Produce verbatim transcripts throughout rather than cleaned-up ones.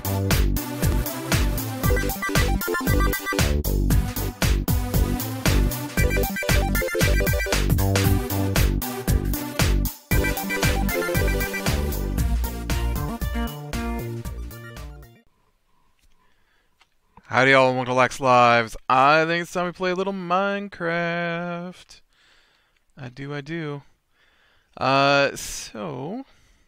Howdy y'all, and welcome to Lax Lives. I think it's time we play a little Minecraft. I do, I do. Uh, so...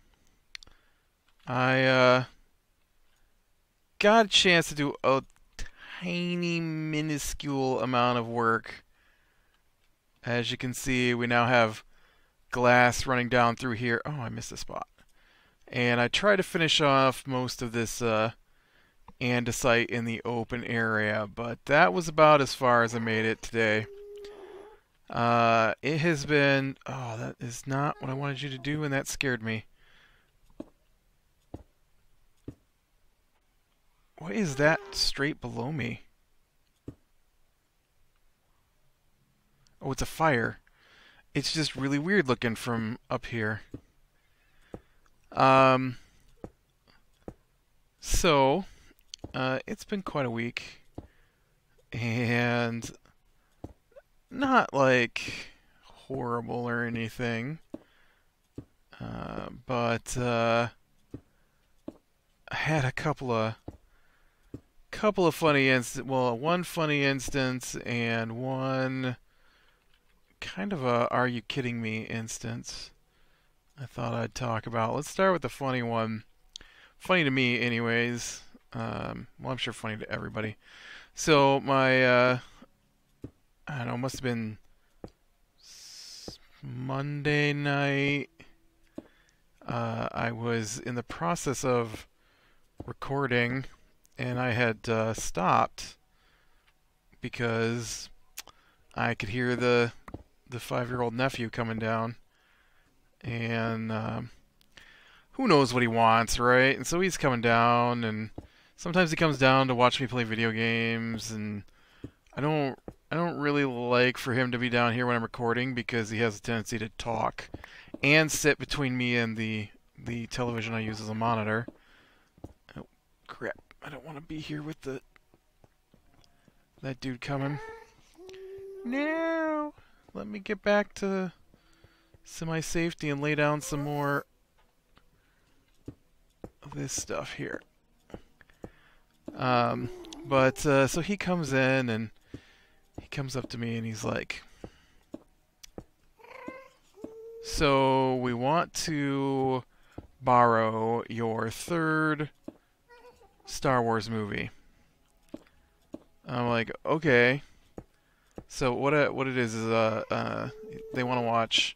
I, uh... got a chance to do a tiny, minuscule amount of work. As you can see, we now have glass running down through here. Oh, I missed a spot. And I tried to finish off most of this, uh... andesite in the open area, but that was about as far as I made it today. Uh, it has been... Oh, that is not what I wanted you to do, and that scared me. What is that straight below me? Oh, it's a fire. It's just really weird looking from up here. Um... So... Uh, it's been quite a week, and not like horrible or anything, uh, but uh, I had a couple of couple of funny inst well, one funny instance and one kind of a "are you kidding me" instance I thought I'd talk about. Let's start with the funny one. Funny to me, anyways. Um, well, I'm sure funny to everybody. So my, uh, I don't know, must have been Monday night. Uh, I was in the process of recording, and I had uh, stopped because I could hear the the five-year-old nephew coming down, and um, who knows what he wants, right? And so he's coming down, and sometimes he comes down to watch me play video games, and I don't I don't really like for him to be down here when I'm recording because he has a tendency to talk and sit between me and the the television I use as a monitor. Oh crap. I don't want to be here with the that dude coming. No. Let me get back to semi-safety and lay down some more of this stuff here. Um, but, uh, so he comes in, and he comes up to me, and he's like, so we want to borrow your third Star Wars movie. I'm like, okay. So what it, what it is is, uh, uh, they want to watch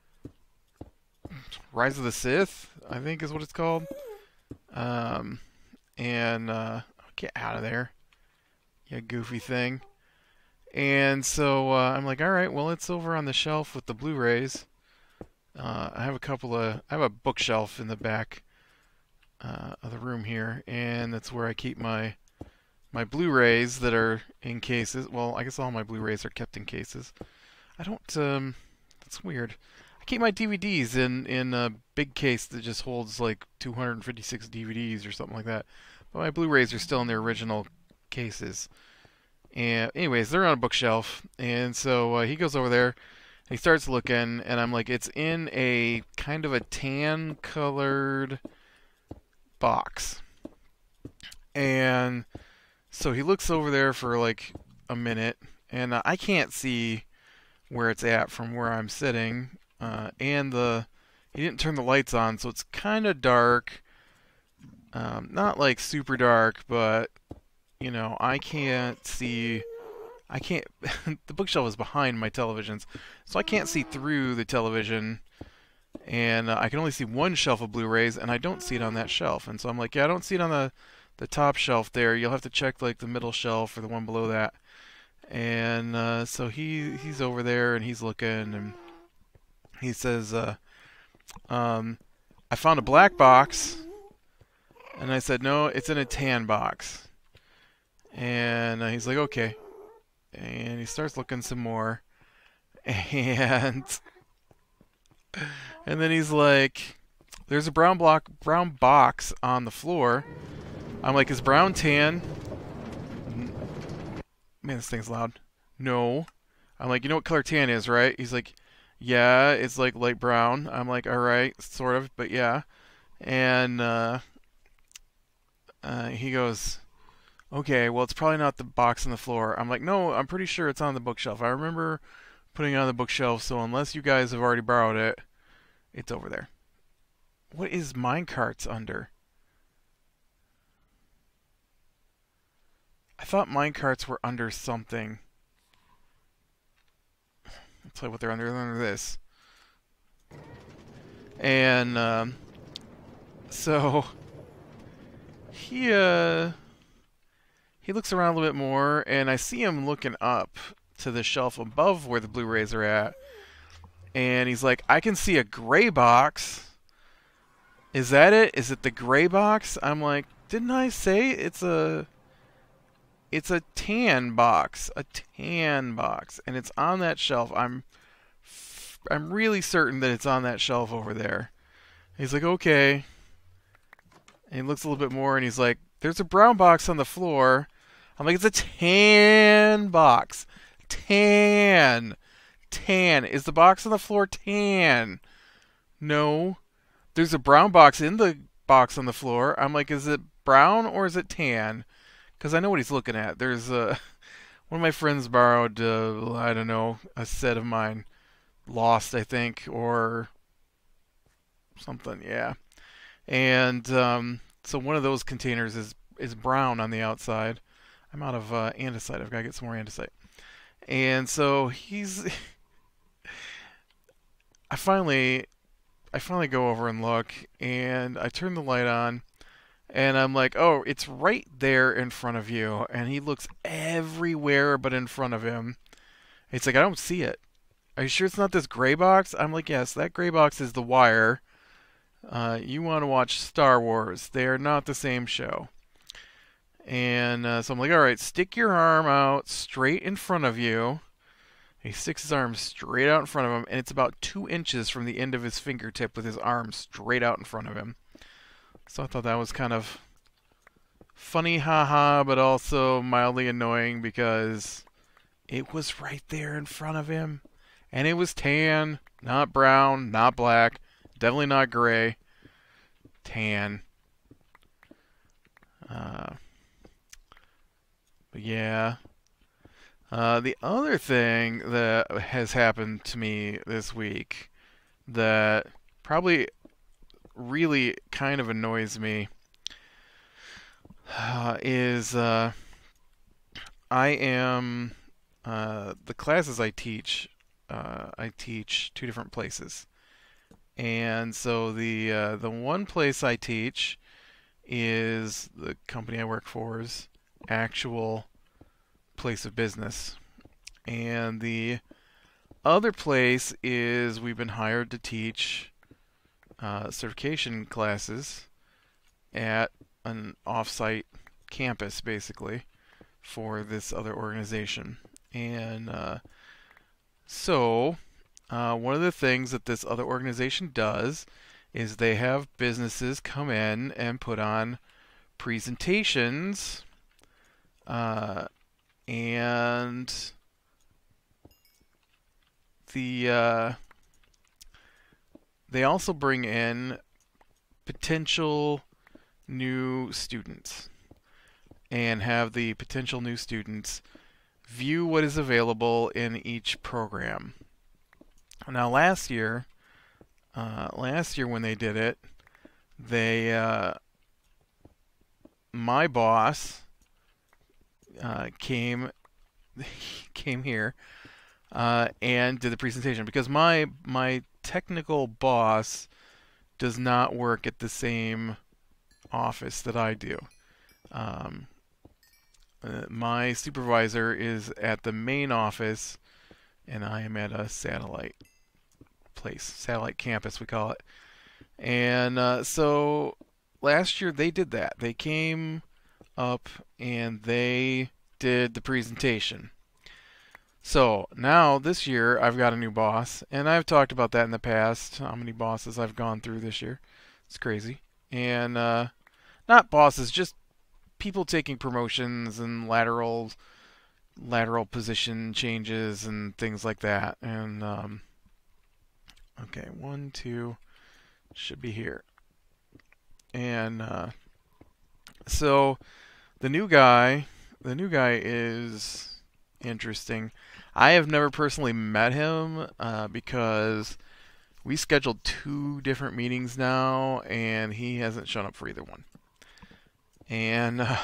Rise of the Sith, I think is what it's called. Um, and, uh, get out of there, you goofy thing. And so uh, I'm like, all right, well, it's over on the shelf with the Blu-rays. Uh, I have a couple of, I have a bookshelf in the back uh, of the room here, and that's where I keep my my Blu-rays that are in cases. Well, I guess all my Blu-rays are kept in cases. I don't. Um, that's weird. I keep my D V Ds in in a big case that just holds like two hundred fifty-six D V Ds or something like that. But my Blu-rays are still in their original cases. And anyways, they're on a bookshelf. And so uh, he goes over there, and he starts looking, and I'm like, it's in a kind of a tan-colored box. And so he looks over there for like a minute, and uh, I can't see where it's at from where I'm sitting. Uh, and the he didn't turn the lights on, so it's kind of dark. Um, not like super dark, but you know, I can't see. I can't. The bookshelf is behind my televisions, so I can't see through the television, and uh, I can only see one shelf of Blu-rays, and I don't see it on that shelf. And so I'm like, yeah, I don't see it on the the top shelf there. You'll have to check like the middle shelf or the one below that. And uh, so he he's over there, and he's looking, and he says, uh, um, "I found a black box." And I said, no, it's in a tan box. And uh, he's like, okay. And he starts looking some more. And and then he's like, there's a brown block, brown box on the floor. I'm like, is brown tan? Man, this thing's loud. No. I'm like, you know what color tan is, right? He's like, yeah, it's like light brown. I'm like, all right, sort of, but yeah. And uh, uh, he goes, okay, well, it's probably not the box on the floor. I'm like, no, I'm pretty sure it's on the bookshelf. I remember putting it on the bookshelf, so unless you guys have already borrowed it, it's over there. What is minecarts under? I thought minecarts were under something. I'll tell you what they're under. They're under this. And um, so he uh he looks around a little bit more, and I see him looking up to the shelf above where the Blu-rays are at, and he's like, I can see a gray box. Is that it? Is it the gray box? I'm like, didn't I say it's a it's a tan box, a tan box, and it's on that shelf. I'm I'm really certain that it's on that shelf over there. He's like, okay. And he looks a little bit more, and he's like, there's a brown box on the floor. I'm like, it's a tan box. Tan. Tan. Is the box on the floor tan? No. There's a brown box in the box on the floor. I'm like, is it brown or is it tan? Because I know what he's looking at. There's a... One of my friends borrowed, uh, I don't know, a set of mine. Lost, I think, or something, yeah. And um, so one of those containers is, is brown on the outside. I'm out of uh, andesite. I've got to get some more andesite. And so he's... I finally... I finally go over and look, and I turn the light on, and I'm like, oh, it's right there in front of you. And he looks everywhere but in front of him. It's like, I don't see it. Are you sure it's not this gray box? I'm like, yes, that gray box is The Wire. Uh, you want to watch Star Wars. They are not the same show. And uh, so I'm like, all right, stick your arm out straight in front of you. He sticks his arm straight out in front of him, and it's about two inches from the end of his fingertip with his arm straight out in front of him. So I thought that was kind of funny, haha, but also mildly annoying because it was right there in front of him. And it was tan, not brown, not black, definitely not gray. Tan. Uh, but yeah. Uh, the other thing that has happened to me this week that probably really kind of annoys me uh, is uh, I am uh, the classes I teach. Uh, I teach two different places, and so the uh, the one place I teach is the company I work for's actual place of business, and the other place is we've been hired to teach uh, certification classes at an off-site campus, basically, for this other organization. And uh, so uh, one of the things that this other organization does is they have businesses come in and put on presentations uh, and the uh, they also bring in potential new students and have the potential new students view what is available in each program. Now, last year, uh, last year when they did it, they uh, my boss uh, came came here uh, and did the presentation because my my technical boss does not work at the same office that I do. Um, uh, my supervisor is at the main office, and I am at a satellite place, satellite campus we call it. And uh, so last year they did that. They came up and they did the presentation. So now this year I've got a new boss, and I've talked about that in the past, how many bosses I've gone through this year. It's crazy. And uh, not bosses, just people taking promotions and lateral lateral position changes and things like that. And um, okay, one, two, should be here. And uh, so the new guy, the new guy is interesting. I have never personally met him uh, because we scheduled two different meetings now, and he hasn't shown up for either one. And uh,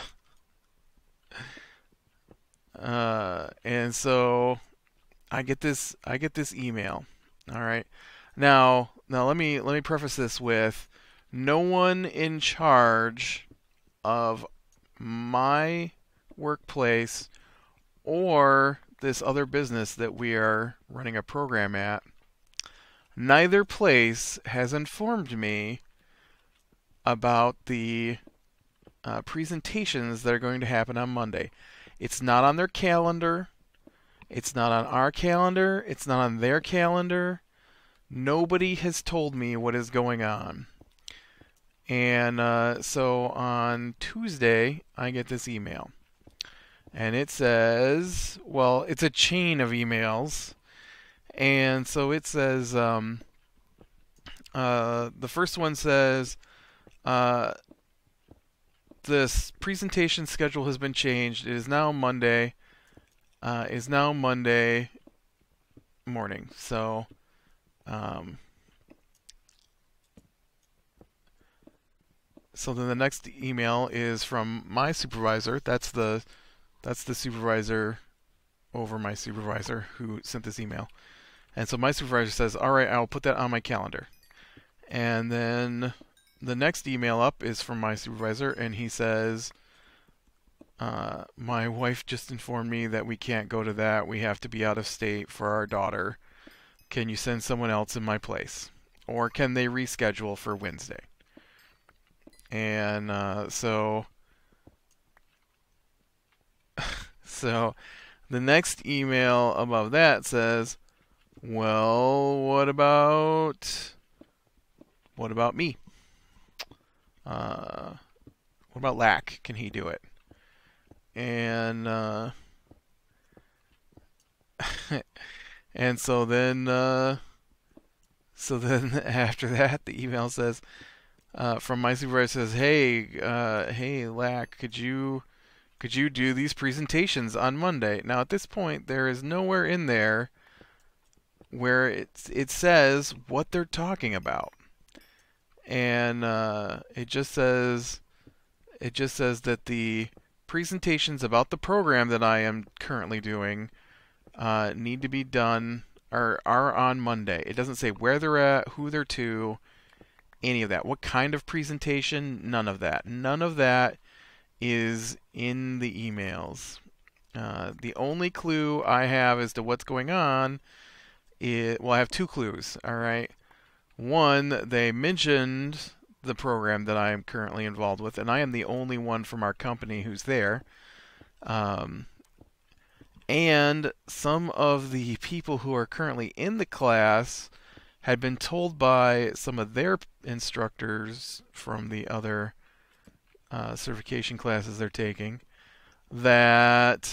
uh, and so I get this I get this email. All right. Now now let me let me preface this with no one in charge of my workplace or this other business that we are running a program at. Neither place has informed me about the uh, presentations that are going to happen on Monday. It's not on their calendar. It's not on our calendar. It's not on their calendar. Nobody has told me what is going on. And uh, so on Tuesday, I get this email. And it says, well, it's a chain of emails. And so it says, um, uh, the first one says, uh, this presentation schedule has been changed. It is now Monday. Uh, is now Monday morning. So, um, so then the next email is from my supervisor. That's the, that's the supervisor over my supervisor who sent this email. And so my supervisor says, all right, I'll put that on my calendar. And then the next email up is from my supervisor, and he says, uh, my wife just informed me that we can't go to that. We have to be out of state for our daughter. Can you send someone else in my place? Or can they reschedule for Wednesday? And uh, so, so the next email above that says, well, what about what about me? Uh, what about Lack? Can he do it? And uh, and so then uh, so then after that, the email says uh, from my supervisor says, hey, uh, hey, Lack, could you could you do these presentations on Monday? Now at this point, there is nowhere in there where it it says what they're talking about, and uh, it just says it just says that the presentations about the program that I am currently doing uh, need to be done or are on Monday. It doesn't say where they're at, who they're to, any of that. What kind of presentation? None of that. None of that is in the emails. Uh, the only clue I have as to what's going on. It, well, I have two clues, all right. One, they mentioned the program that I am currently involved with, and I am the only one from our company who's there. Um, and some of the people who are currently in the class had been told by some of their instructors from the other uh, certification classes they're taking that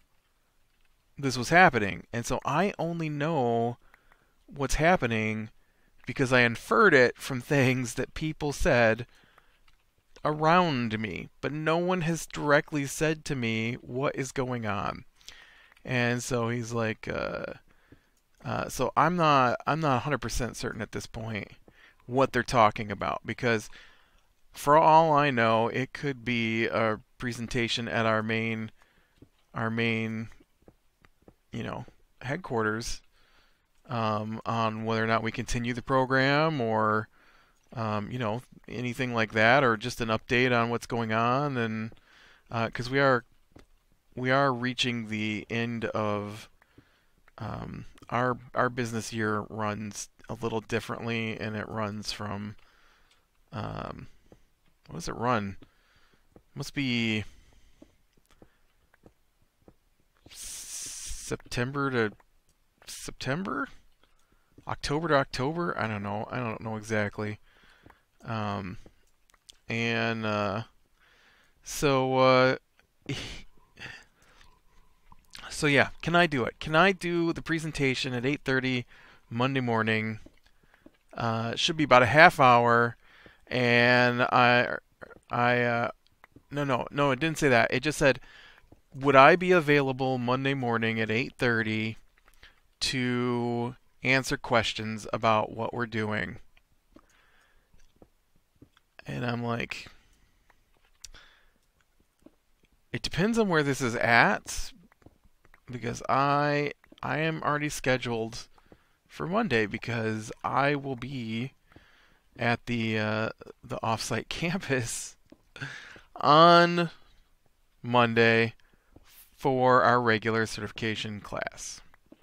this was happening. And so I only know what's happening because I inferred it from things that people said around me. But no one has directly said to me what is going on. And so he's like, uh, uh, so I'm not, I'm not one hundred percent certain at this point what they're talking about, because for all I know, it could be a presentation at our main, our main you know, headquarters um, on whether or not we continue the program or, um, you know, anything like that, or just an update on what's going on. And because uh, we are we are reaching the end of um, our our business year runs a little differently, and it runs from um, what does it run? Must be September to September, October to October. I don't know. I don't know exactly. Um, and uh, So, uh, so yeah, can I do it? Can I do the presentation at eight thirty Monday morning? Uh, it should be about a half hour, and I, I, uh, no, no, no, it didn't say that. It just said, would I be available Monday morning at eight thirty to answer questions about what we're doing? And I'm like, it depends on where this is at, because I I am already scheduled for Monday because I will be at the uh, the offsite campus on Monday for our regular certification class.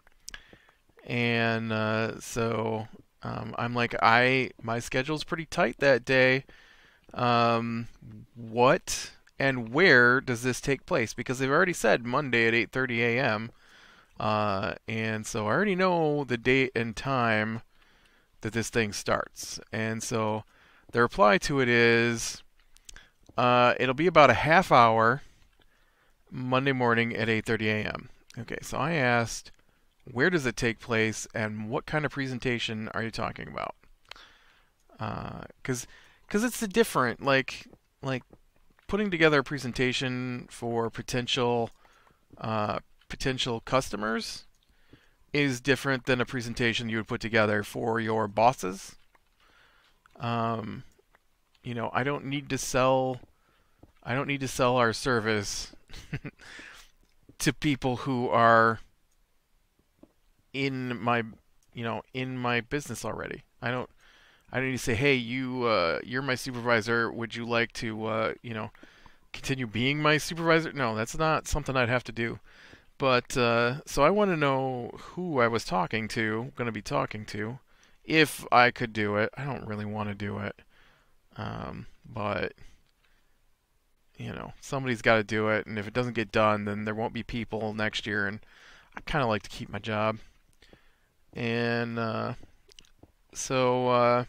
And uh, so um, I'm like, I my schedule's pretty tight that day. Um, what and where does this take place? Because they've already said Monday at eight thirty a m. Uh, and so I already know the date and time that this thing starts. And so the reply to it is, uh, it'll be about a half hour Monday morning at eight thirty a m. Okay, so I asked, where does it take place, and what kind of presentation are you talking about? Because uh, because it's a different, like like putting together a presentation for potential uh, potential customers is different than a presentation you would put together for your bosses. Um, you know, I don't need to sell I don't need to sell our service to people who are in my you know in my business already. I don't I don't need to say, hey, you uh, you're my supervisor. Would you like to uh, you know continue being my supervisor? No, that's not something I'd have to do. But uh, so I want to know who I was talking to, going to be talking to, if I could do it. I don't really want to do it, um, but you know, somebody's got to do it, and if it doesn't get done, then there won't be people next year, and I kind of like to keep my job. And uh, so uh,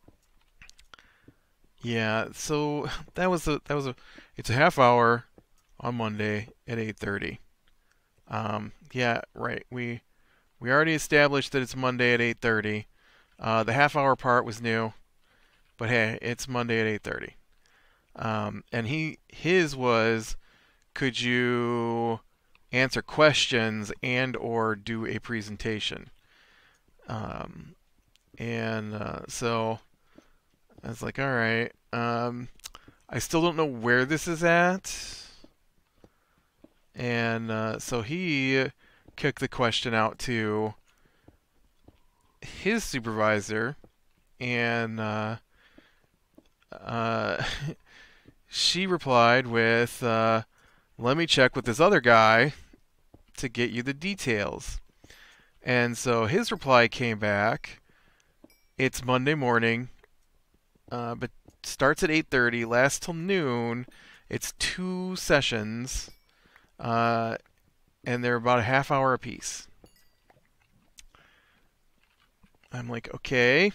yeah, so that was a that was a it's a half hour on Monday at eight thirty. Um, yeah, right. We we already established that it's Monday at eight thirty. Uh, the half hour part was new, but hey, it's Monday at eight thirty. Um, and he his was, could you answer questions and or do a presentation? Um, and uh, so I was like, all right. Um, I still don't know where this is at. And uh, so he kicked the question out to his supervisor, and uh, uh, she replied with, uh, let me check with this other guy to get you the details. And so his reply came back, it's Monday morning, uh, but starts at eight thirty, lasts till noon. It's two sessions, uh, and they're about a half hour apiece. I'm like, okay,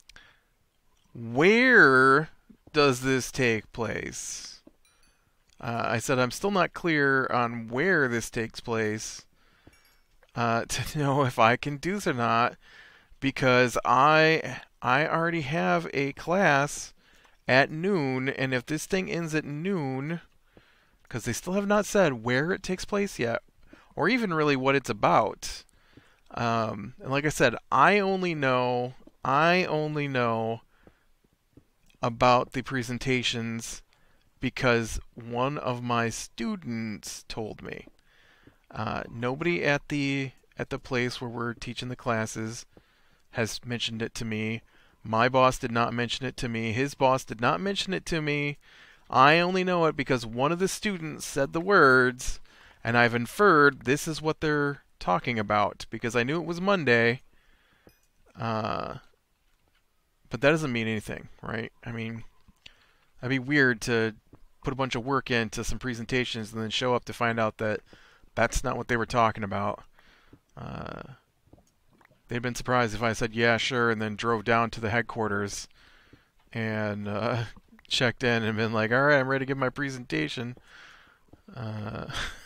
where does this take place? Uh, I said, I'm still not clear on where this takes place uh, to know if I can do this or not, because I I already have a class at noon, and if this thing ends at noon, because they still have not said where it takes place yet, or even really what it's about. Um, and like I said, I only know I only know about the presentations because one of my students told me. Uh, nobody at the at the place where we're teaching the classes has mentioned it to me. My boss did not mention it to me. His boss did not mention it to me. I only know it because one of the students said the words, and I've inferred this is what they're talking about because I knew it was Monday. Uh, but that doesn't mean anything, right? I mean, that'd be weird to put a bunch of work into some presentations and then show up to find out that that's not what they were talking about. Uh, they'd been surprised if I said, yeah, sure, and then drove down to the headquarters and uh, checked in and been like, all right, I'm ready to give my presentation. Uh,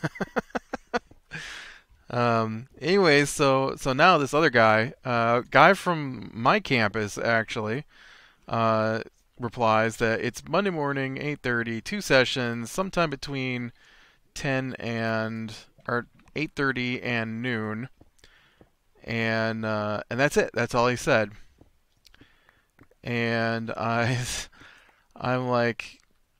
um, anyways, so so now this other guy, uh, guy from my campus actually, uh, replies that it's Monday morning, eight thirty, two sessions, sometime between ten and or eight thirty and noon, and uh, and that's it. That's all he said. And I, I'm like,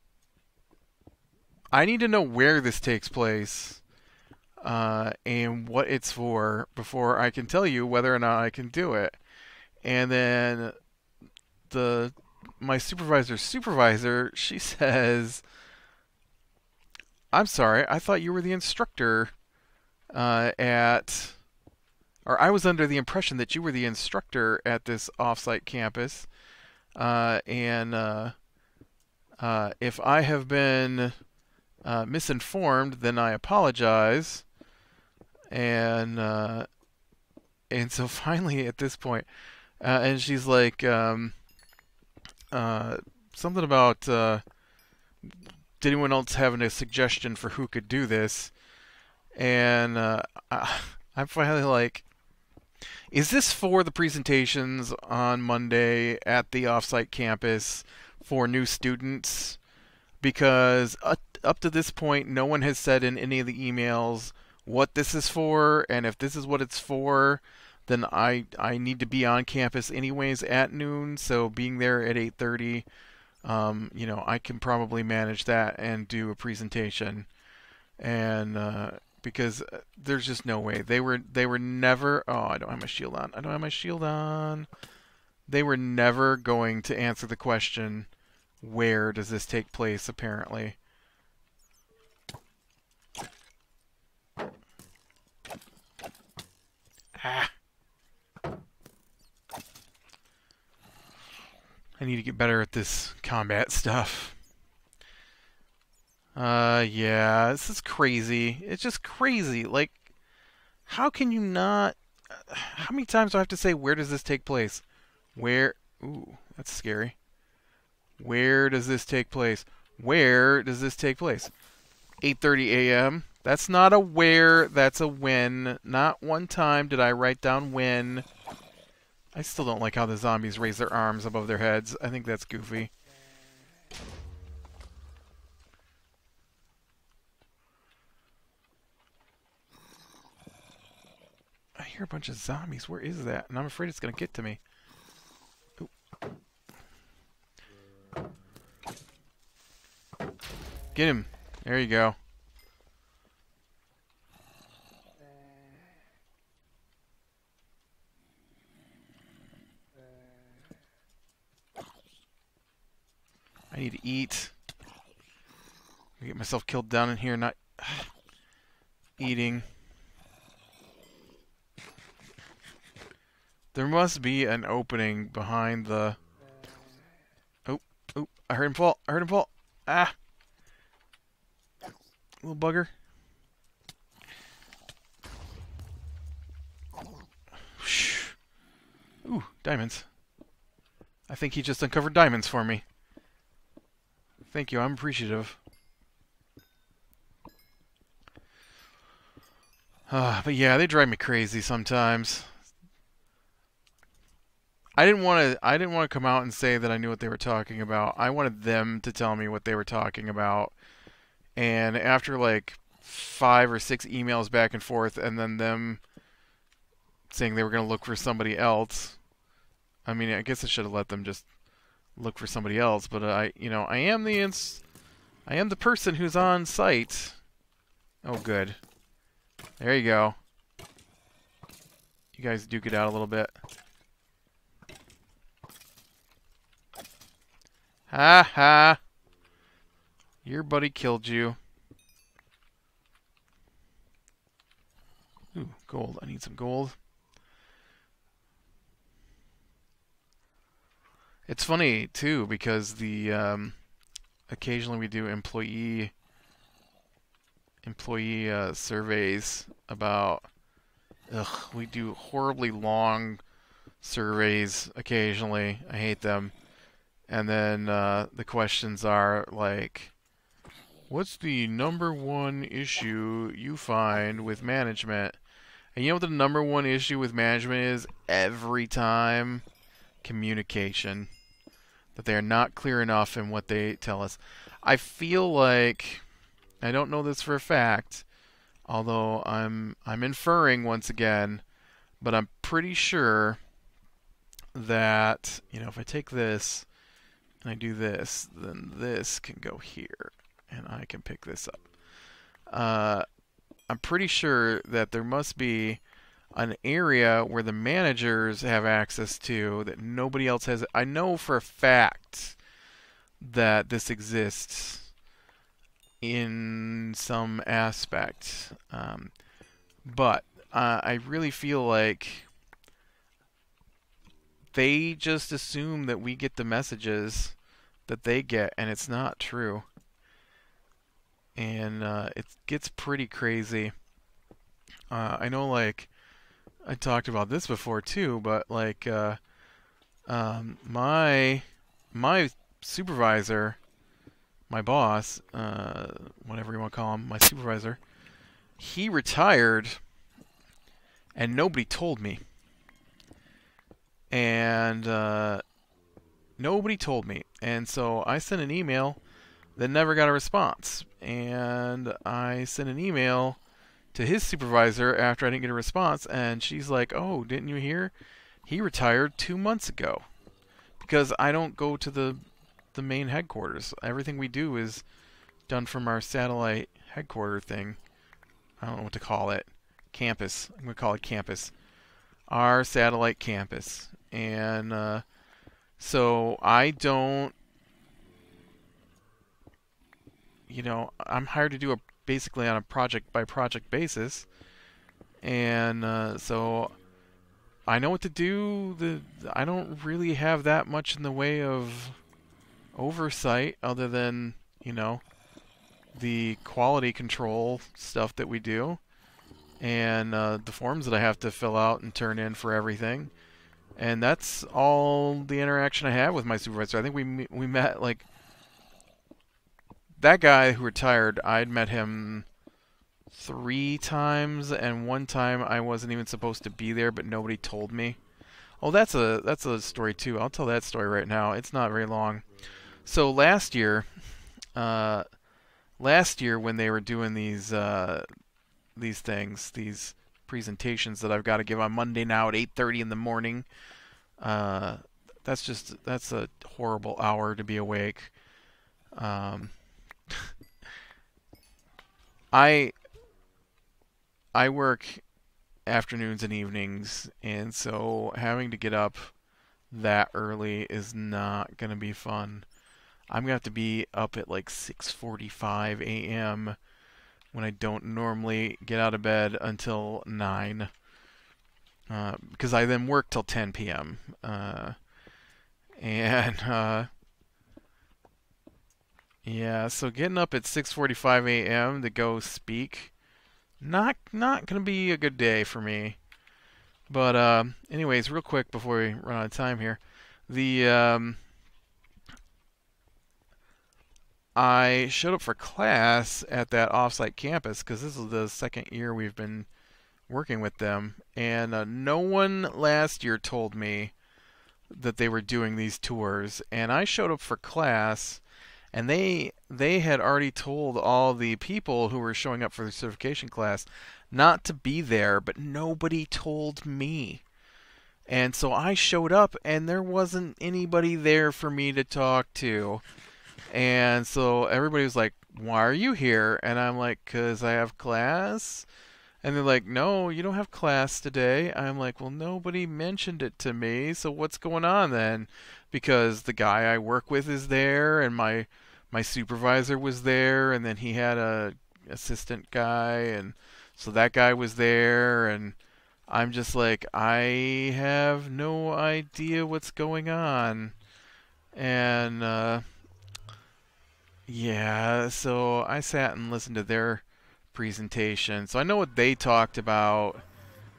I need to know where this takes place, uh, and what it's for before I can tell you whether or not I can do it. And then the my supervisor's supervisor, she says, "I'm sorry, I thought you were the instructor uh, at, or I was under the impression that you were the instructor at this offsite campus, uh, and uh, uh, if I have been uh, misinformed, then I apologize." And uh, and so finally at this point, uh, and she's like, um, uh, something about, uh, did anyone else have a suggestion for who could do this? And uh, I, I'm finally like, is this for the presentations on Monday at the offsite campus for new students? Because up, up to this point, no one has said in any of the emails what this is for, and if this is what it's for, then I I need to be on campus anyways at noon. So being there at eight thirty, um, you know, I can probably manage that and do a presentation. And uh, because there's just no way they were they were never. Oh, I don't have my shield on. I don't have my shield on. They were never going to answer the question, where does this take place? Apparently. Ah. I need to get better at this combat stuff. Uh, yeah, this is crazy. It's just crazy. Like, how can you not... How many times do I have to say, where does this take place? Where... Ooh, that's scary. Where does this take place? Where does this take place? eight thirty a m That's not a where, that's a when. Not one time did I write down when. I still don't like how the zombies raise their arms above their heads. I think that's goofy. I hear a bunch of zombies. Where is that? And I'm afraid it's going to get to me. Ooh. Get him. There you go. I need to eat. I get myself killed down in here, not eating. There must be an opening behind the... Oh, oh, I heard him fall. I heard him fall. Ah! Little bugger. Ooh, diamonds. I think he just uncovered diamonds for me. Thank you, I'm appreciative. Uh, but yeah, they drive me crazy sometimes. I didn't want to. I didn't want to come out and say that I knew what they were talking about. I wanted them to tell me what they were talking about. And after like five or six emails back and forth, and then them saying they were going to look for somebody else. I mean, I guess I should have let them just look for somebody else. But I, you know, I am the ins. I am the person who's on site. Oh, good. There you go. You guys duke it out a little bit. Ha ha! Your buddy killed you. Ooh, gold. I need some gold. It's funny, too, because the um, occasionally we do employee employee uh, surveys about... Ugh, we do horribly long surveys occasionally. I hate them. And then uh, the questions are like, what's the number one issue you find with management? And you know what the number one issue with management is every time? Communication. That they are not clear enough in what they tell us. I feel like, I don't know this for a fact, although I'm I'm inferring once again, but I'm pretty sure that, you know, if I take this and I do this, then this can go here, and I can pick this up. Uh, I'm pretty sure that there must be an area where the managers have access to that nobody else has. I know for a fact that this exists in some aspect, um, but uh, I really feel like they just assume that we get the messages that they get, and it's not true. And uh, it gets pretty crazy. Uh, I know, like, I talked about this before too, but like, uh, um, my my supervisor, my boss, uh, whatever you want to call him, my supervisor, he retired, and nobody told me. And uh, nobody told me. And so I sent an email that never got a response. And I sent an email to his supervisor after I didn't get a response, and she's like, oh, didn't you hear? He retired two months ago. Because I don't go to the the main headquarters. Everything we do is done from our satellite headquarter thing. I don't know what to call it. Campus. I'm going to call it campus. Our satellite campus. And uh, so I don't, you know, I'm hired to do a basically on a project by project basis, and uh, so I know what to do. The I don't really have that much in the way of oversight, other than, you know, the quality control stuff that we do, and uh, the forms that I have to fill out and turn in for everything. And that's all the interaction I have with my supervisor. I think we we met, like, that guy who retired, I'd met him three times, and one time I wasn't even supposed to be there, but nobody told me. Oh, that's a that's a story too. I'll tell that story right now. It's not very long. So last year, uh, last year when they were doing these uh, these things, these presentations that I've got to give on Monday now at eight thirty in the morning. Uh, that's just that's a horrible hour to be awake. Um, I I work afternoons and evenings, and so having to get up that early is not gonna be fun. I'm gonna have to be up at like six forty-five a m when I don't normally get out of bed until nine, uh, because I then work till ten p m Uh, and uh, yeah, so getting up at six forty-five a m to go speak, not not gonna be a good day for me. But uh, anyways, real quick before we run out of time here, the um, I showed up for class at that offsite campus because this is the second year we've been working with them, and uh, no one last year told me that they were doing these tours, and I showed up for class, and they they had already told all the people who were showing up for the certification class not to be there, but nobody told me. And so I showed up, and there wasn't anybody there for me to talk to. And so everybody was like, why are you here? And I'm like, because I have class. And they're like, no, you don't have class today. I'm like, well, nobody mentioned it to me, so what's going on then? Because the guy I work with is there, and my my supervisor was there, and then he had a assistant guy, and so that guy was there, and I'm just like, I have no idea what's going on. And uh, yeah, so I sat and listened to their presentation, so I know what they talked about.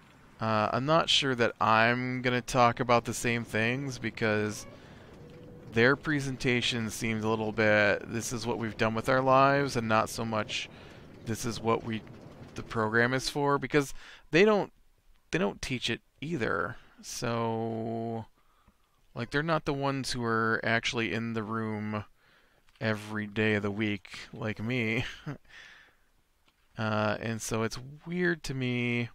Uh, I'm not sure that I'm gonna talk about the same things because their presentation seemed a little bit, this is what we've done with our lives, and not so much, this is what we, the program is for, because they don't, they don't teach it either. So, like, they're not the ones who are actually in the room every day of the week, like me. uh, and so it's weird to me.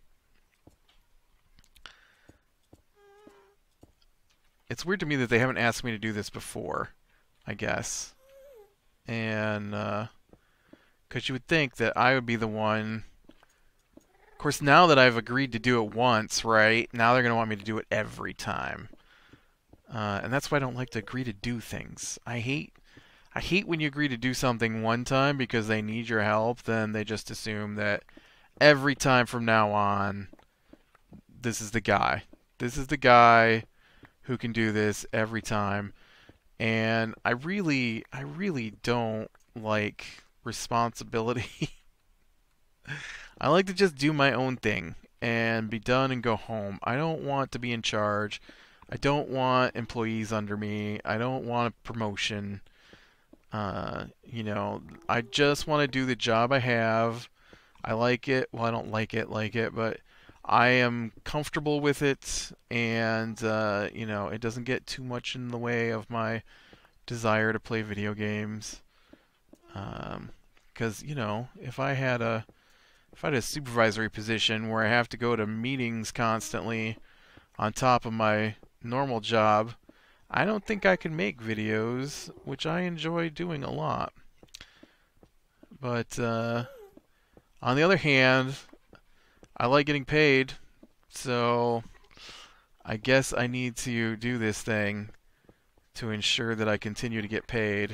It's weird to me that they haven't asked me to do this before, I guess. And, uh, because you would think that I would be the one. Of course, now that I've agreed to do it once, right, now they're going to want me to do it every time. Uh, and that's why I don't like to agree to do things. I hate, I hate when you agree to do something one time because they need your help, then they just assume that every time from now on, this is the guy. This is the guy who can do this every time. And I really, I really don't like responsibility. I like to just do my own thing and be done and go home. I don't want to be in charge. I don't want employees under me. I don't want a promotion. Uh, you know, I just want to do the job I have. I like it. Well, I don't like it, like it, but I am comfortable with it, and uh, you know, it doesn't get too much in the way of my desire to play video games. Um, because you know, if I had a if I had a supervisory position where I have to go to meetings constantly on top of my normal job, I don't think I can make videos, which I enjoy doing a lot. But uh, on the other hand, I like getting paid, so I guess I need to do this thing to ensure that I continue to get paid.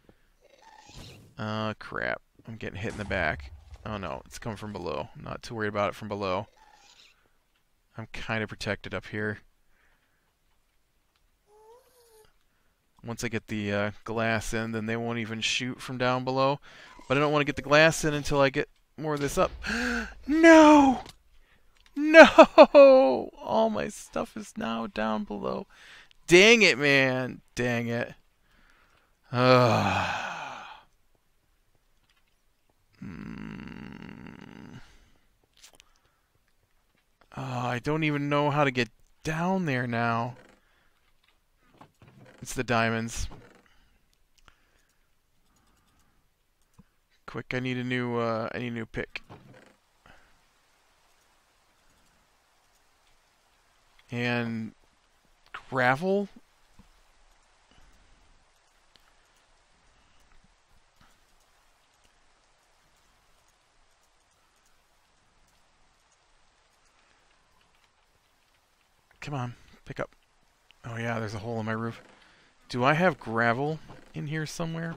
Uh, crap. I'm getting hit in the back. Oh no, it's coming from below. I'm not too worried about it from below. I'm kind of protected up here. Once I get the uh, glass in, then they won't even shoot from down below. But I don't want to get the glass in until I get more of this up. No! No! All my stuff is now down below. Dang it, man. Dang it. Ugh. Mm. Oh, I don't even know how to get down there now. It's the diamonds. Quick, I need a new, uh, I need a new pick. And gravel? Come on, pick up. Oh yeah, there's a hole in my roof. Do I have gravel in here somewhere?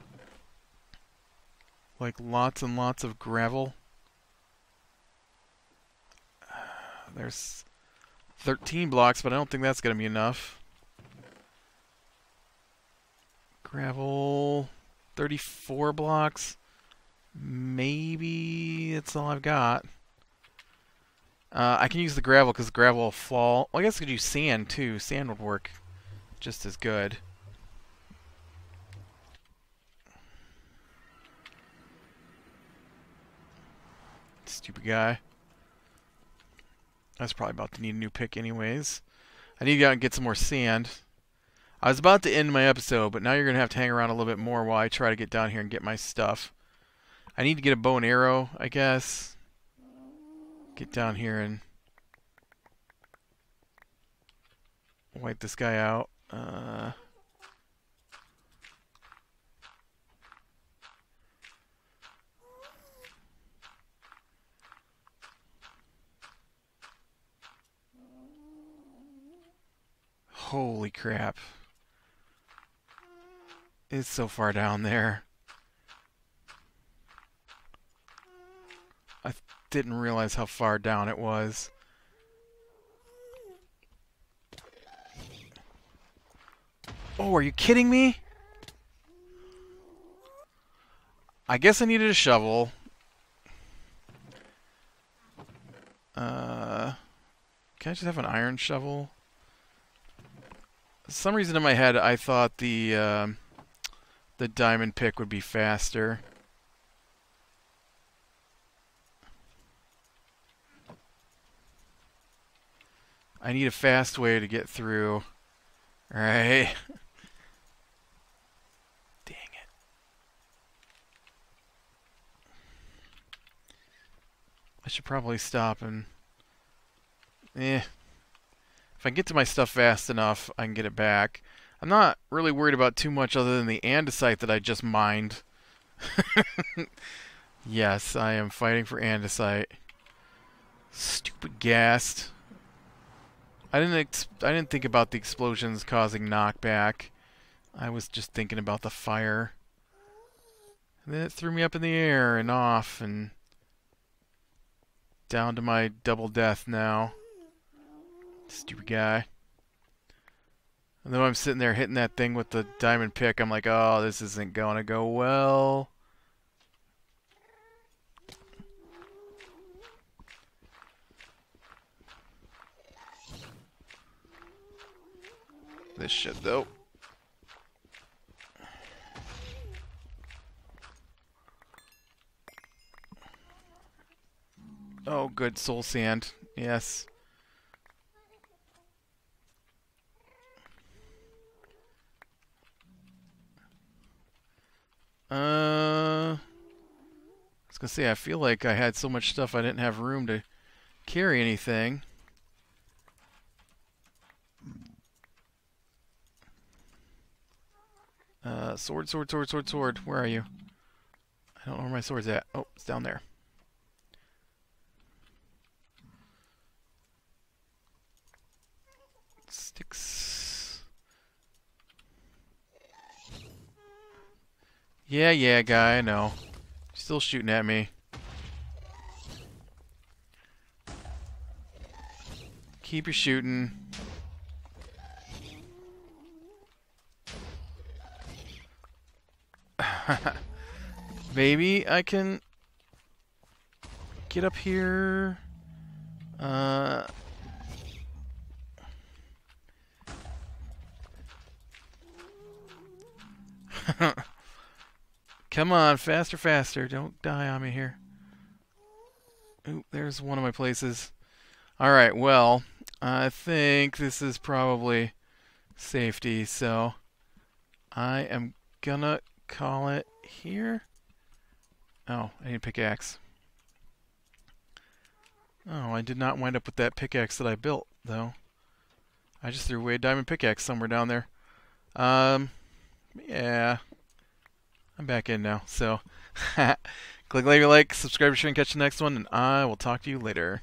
Like lots and lots of gravel? There's thirteen blocks, but I don't think that's going to be enough. Gravel, thirty-four blocks. Maybe that's all I've got. Uh, I can use the gravel because the gravel will fall. Well, I guess I could use sand too. Sand would work just as good. Stupid guy. I was probably about to need a new pick anyways. I need to go out and get some more sand. I was about to end my episode, but now you're going to have to hang around a little bit more while I try to get down here and get my stuff. I need to get a bow and arrow, I guess. Get down here and wipe this guy out. Uh... Holy crap. It's so far down there. I didn't realize how far down it was. Oh, are you kidding me? I guess I needed a shovel. Uh, can I just have an iron shovel? For some reason in my head, I thought the um, the diamond pick would be faster. I need a fast way to get through. Alright. Dang it. I should probably stop and... Eh. If I get to my stuff fast enough, I can get it back. I'm not really worried about too much other than the andesite that I just mined. Yes, I am fighting for andesite. Stupid ghast. I didn't ex I didn't think about the explosions causing knockback. I was just thinking about the fire. And then it threw me up in the air and off and down to my double death now. Stupid guy. And though I'm sitting there hitting that thing with the diamond pick, I'm like, oh, this isn't gonna go well. This shit, though. Oh, good soul sand. Yes. Uh, I was gonna say, I feel like I had so much stuff I didn't have room to carry anything. Uh, sword, sword, sword, sword, sword. Where are you? I don't know where my sword's at. Oh, it's down there. Sticks. Yeah, yeah, guy, I know. Still shooting at me. Keep your shooting. Maybe I can get up here. Uh, Come on, faster, faster. Don't die on me here. Ooh, there's one of my places. Alright, well, I think this is probably safety, so I am gonna call it here. Oh, I need a pickaxe. Oh, I did not wind up with that pickaxe that I built, though. I just threw away a diamond pickaxe somewhere down there. Um, yeah. I'm back in now, so click like, like, subscribe, share, and catch the next one, and I will talk to you later.